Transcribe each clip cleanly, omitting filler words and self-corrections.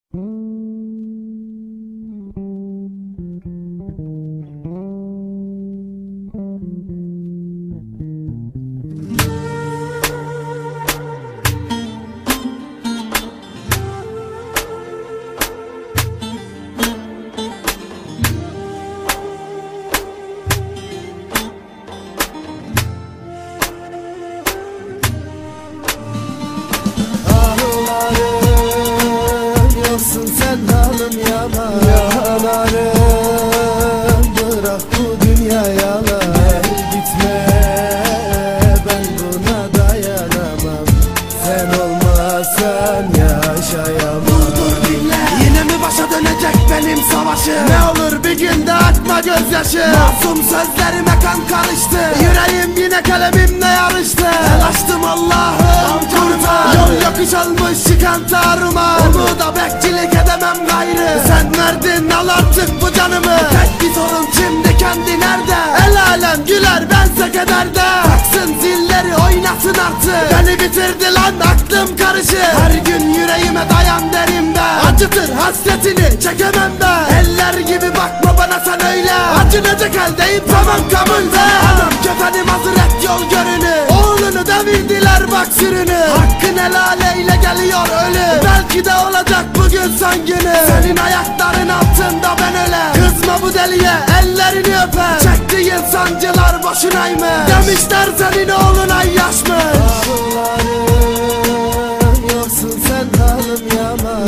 Yanarım, bırak bu dünya yalan. Gitme, ben buna dayanamam. Sen olmazsan yaşayamam. Dur dinle, yine mi başa dönecek benim savaşım? Ne olur bir günde akma gözyaşı. Masum sözlerime kan karıştı. Yüreğim yine kalemimle yarıştı. El açtım Allah'ım kurtar. Yol yokuş olmuş çıkan taruma. Umuda bekçilik edemem gayrı. Sen verdin, al artık bu canımı. Tek bir sorun şimdi, kendi nerede? El alem güler, bense kederde. Taksın zilleri, oynasın artık. Beni bitirdi lan, aklım karışır. Her gün yüreğime dayan derim ben. Acıtır hasretini, çekemem ben. Eller gibi bakma bana sen öyle. Acınacak haldeyim, tamam kabul be. Anam kefenim hazır et, yol görünür. Oğlunu devirdiler bak sürünü. Hakkın helal eyle, geliyor ölüm. Belki de olacak bugün son günü. Senin ayakların altında ben öyle. Kızma bu deliye, ellerini öper. Çektiğin sancılar boşunaymış. Demişler senin oğluna yaşmış. Ağlarım, yoksun sen halım yaman.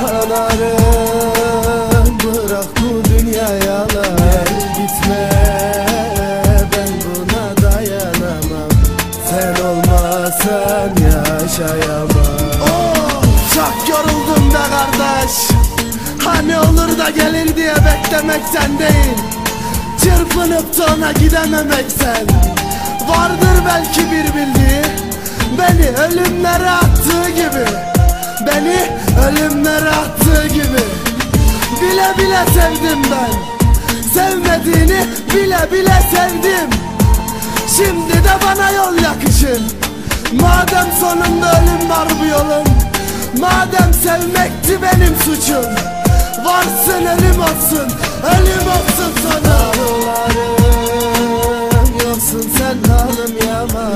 Yanarım, bırak bu dünya yalan. Gitme, ben buna dayanamam. Sen olmazsan yaşayamam. çok yoruldum da kardeş. Hani olur da gelir diye beklemek sen değil. Çırpınıp da ona gidememek sen. Vardır belki bir bildiği, beni ölümlere attığı gibi. Beni ölümlere attığı gibi. Bile bile sevdim ben. Sevmediğini bile bile sevdim. Şimdi de bana yol yakışır. Madem sonunda ölüm var bu yolun. Madem sevmekti benim suçum. Varsın ölüm olsun, ölüm olsun sana. Ağlarım, yoksun sen halım yaman.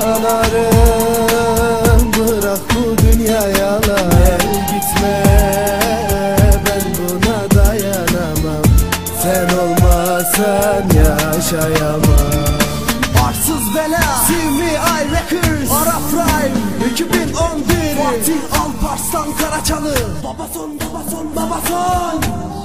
Yanarım, bırak bu dünya yalan. Gitme, ben buna dayanamam. Sen olmazsan yaşayamam. Arsız bela, CMI Records, Ara Prime 2011. Fatih Alparslan Karaçalı. Babason, babason, babason.